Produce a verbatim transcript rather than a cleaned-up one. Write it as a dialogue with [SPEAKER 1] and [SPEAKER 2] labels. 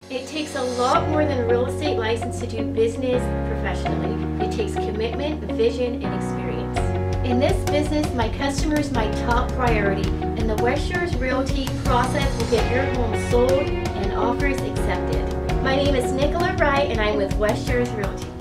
[SPEAKER 1] It takes a lot more than a real estate license to do business professionally. It takes commitment, vision, and experience. In this business, my customer is my top priority, and the West Shores Realty process will get your home sold and offers accepted. My name is Nicola Wright, and I'm with West Shores Realty.